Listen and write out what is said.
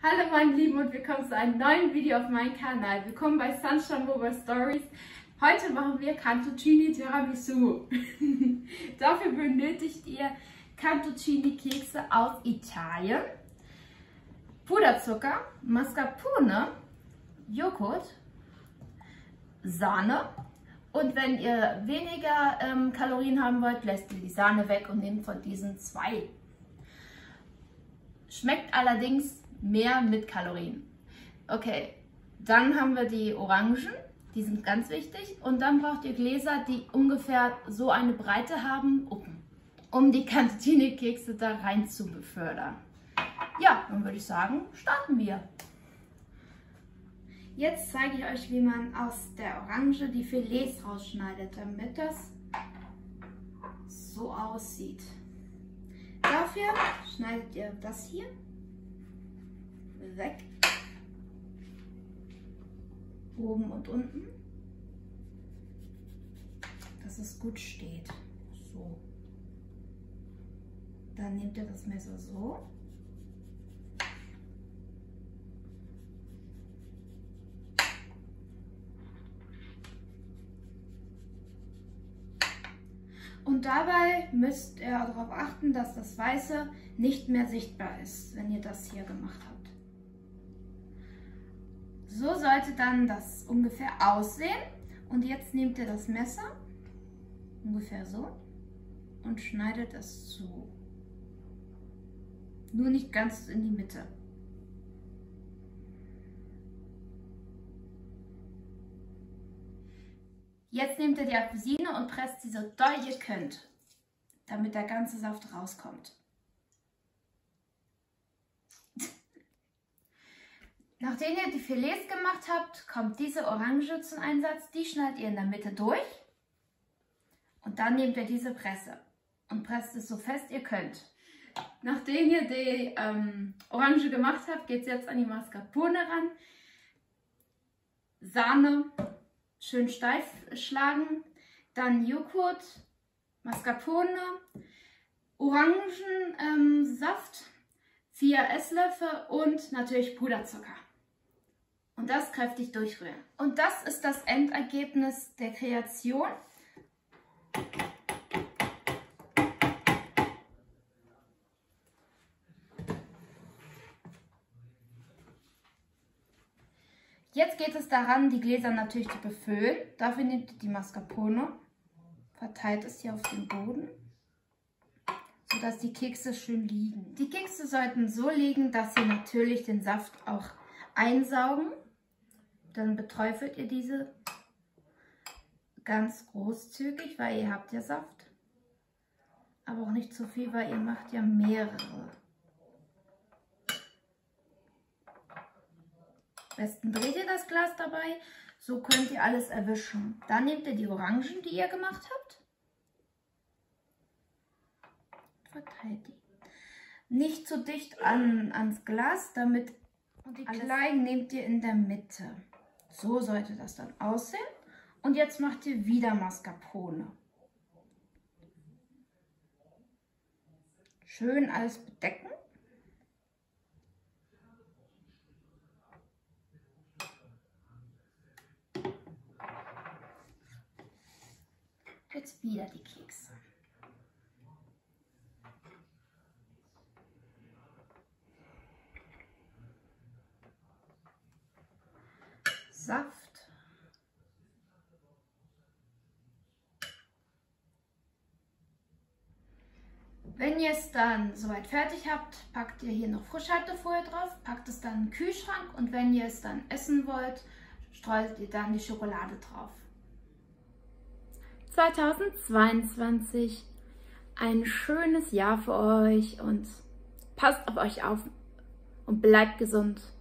Hallo meine Lieben und willkommen zu einem neuen Video auf meinem Kanal. Willkommen bei Sunshine Mobile Stories. Heute machen wir Cantuccini Tiramisu. Dafür benötigt ihr Cantuccini Kekse aus Italien, Puderzucker, Mascarpone, Joghurt, Sahne und wenn ihr weniger Kalorien haben wollt, lässt ihr die Sahne weg und nehmt von diesen 2. Schmeckt allerdings mehr mit Kalorien. Okay, dann haben wir die Orangen, die sind ganz wichtig. Und dann braucht ihr Gläser, die ungefähr so eine Breite haben, um die Cantuccini-Kekse da rein zu befördern. Ja, dann würde ich sagen, starten wir. Jetzt zeige ich euch, wie man aus der Orange die Filets rausschneidet, damit das so aussieht. Dafür schneidet ihr das hier weg, oben und unten, dass es gut steht. So. Dann nehmt ihr das Messer so. Und dabei müsst ihr darauf achten, dass das Weiße nicht mehr sichtbar ist, wenn ihr das hier gemacht habt. So sollte dann das ungefähr aussehen. Und jetzt nehmt ihr das Messer, ungefähr so, und schneidet es zu. Nur nicht ganz in die Mitte. Jetzt nehmt ihr die Apfelsine und presst sie so doll ihr könnt, damit der ganze Saft rauskommt. Nachdem ihr die Filets gemacht habt, kommt diese Orange zum Einsatz. Die schneidet ihr in der Mitte durch. Und dann nehmt ihr diese Presse und presst es so fest ihr könnt. Nachdem ihr die Orange gemacht habt, geht es jetzt an die Mascarpone ran. Sahne schön steif schlagen. Dann Joghurt, Mascarpone, Orangensaft, 4 Esslöffel und natürlich Puderzucker. Und das kräftig durchrühren. Und das ist das Endergebnis der Kreation. Jetzt geht es daran, die Gläser natürlich zu befüllen. Dafür nehmt ihr die Mascarpone, verteilt es hier auf den Boden, sodass die Kekse schön liegen. Die Kekse sollten so liegen, dass sie natürlich den Saft auch einsaugen. Dann beträufelt ihr diese ganz großzügig, weil ihr habt ja Saft. Aber auch nicht zu viel, weil ihr macht ja mehrere. Am besten dreht ihr das Glas dabei, so könnt ihr alles erwischen. Dann nehmt ihr die Orangen, die ihr gemacht habt. Verteilt die. Nicht zu dicht ans Glas, damit und die kleinen nehmt ihr in der Mitte. So sollte das dann aussehen. Und jetzt macht ihr wieder Mascarpone. Schön alles bedecken. Jetzt wieder die Kekse. Saft. Wenn ihr es dann soweit fertig habt, packt ihr hier noch Frischhaltefolie drauf, packt es dann in den Kühlschrank und wenn ihr es dann essen wollt, streut ihr dann die Schokolade drauf. 2022, ein schönes Jahr für euch und passt auf euch auf und bleibt gesund.